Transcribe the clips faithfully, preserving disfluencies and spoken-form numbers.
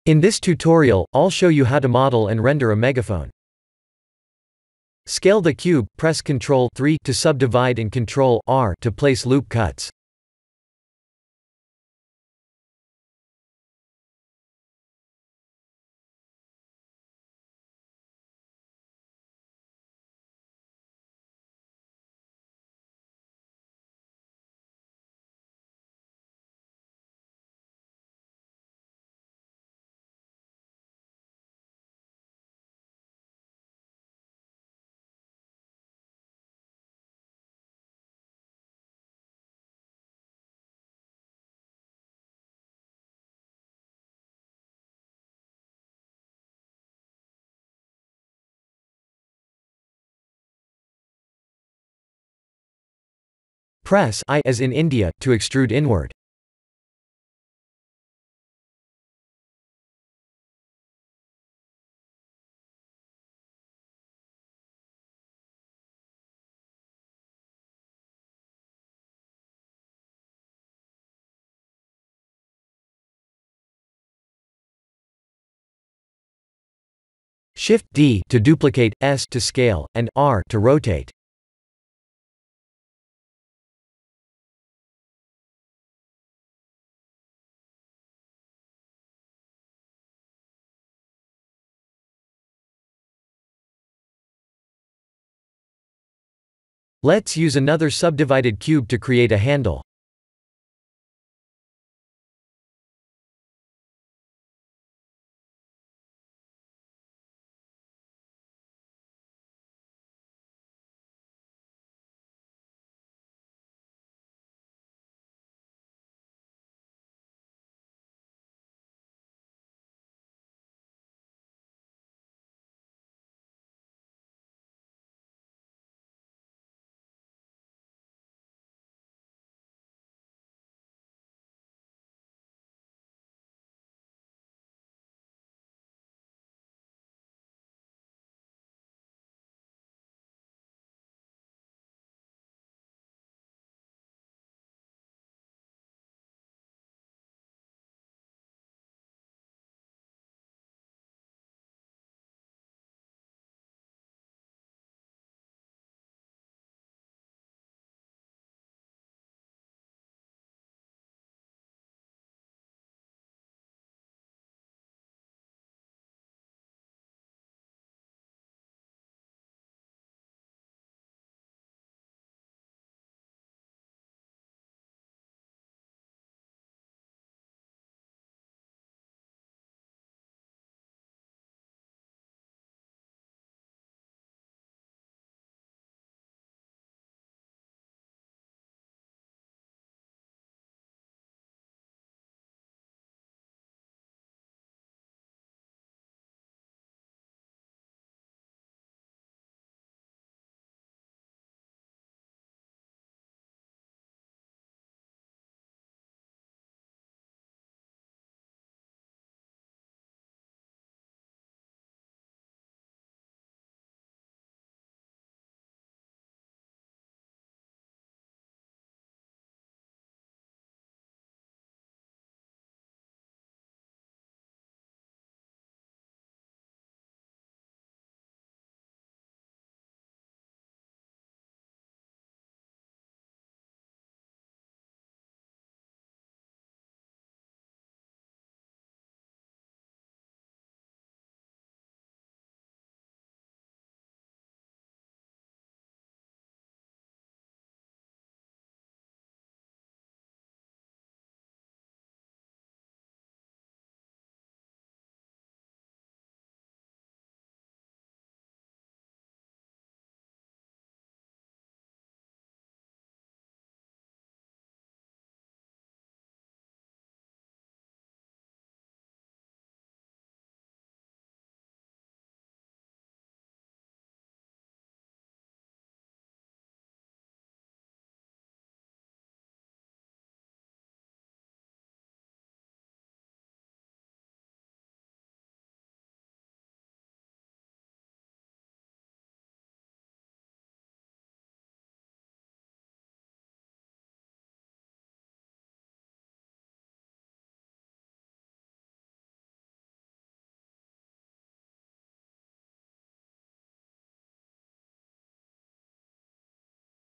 In this tutorial, I'll show you how to model and render a megaphone. Scale the cube, press control three to subdivide and control R to place loop cuts. Press I as in India to extrude inward. Shift D to duplicate, S to scale, and R to rotate. Let's use another subdivided cube to create a handle.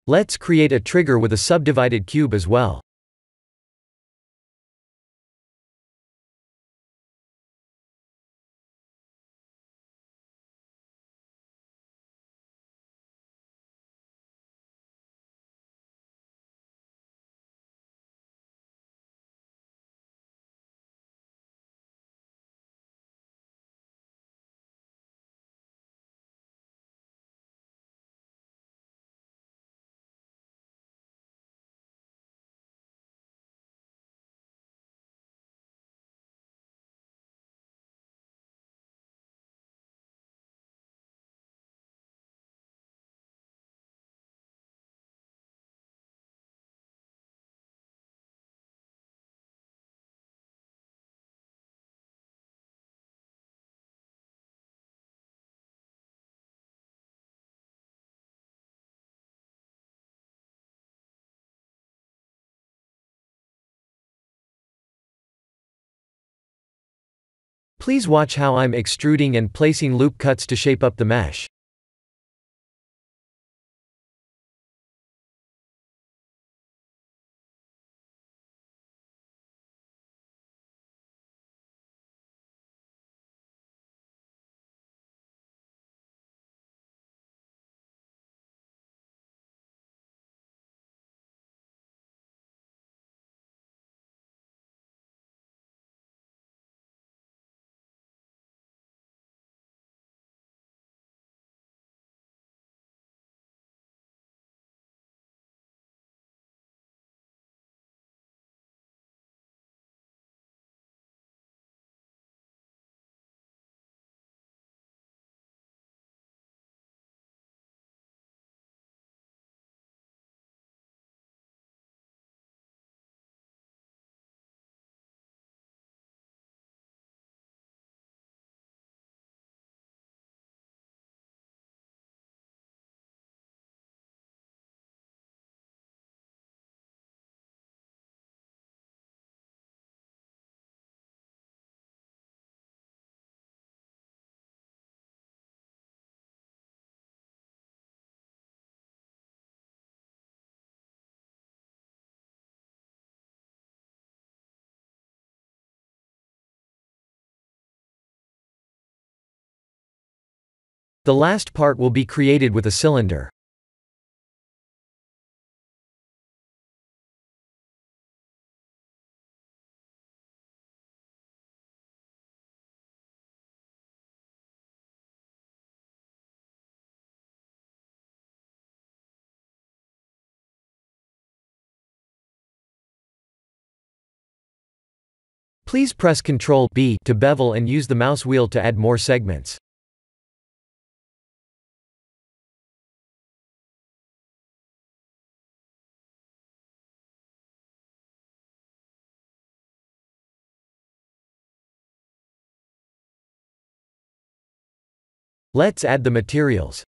Let's create a trigger with a subdivided cube as well. Please watch how I'm extruding and placing loop cuts to shape up the mesh. The last part will be created with a cylinder. Please press control B to bevel and use the mouse wheel to add more segments. Let's add the materials.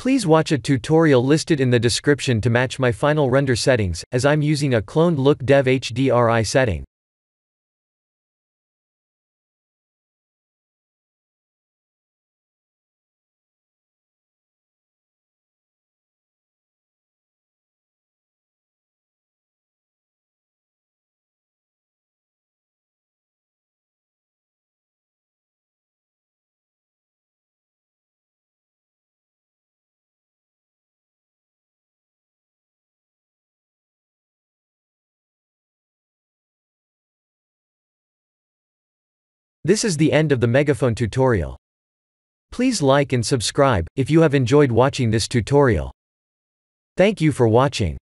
Please watch a tutorial listed in the description to match my final render settings, as I'm using a cloned look dev H D R I setting. This is the end of the megaphone tutorial. Please like and subscribe if you have enjoyed watching this tutorial. Thank you for watching.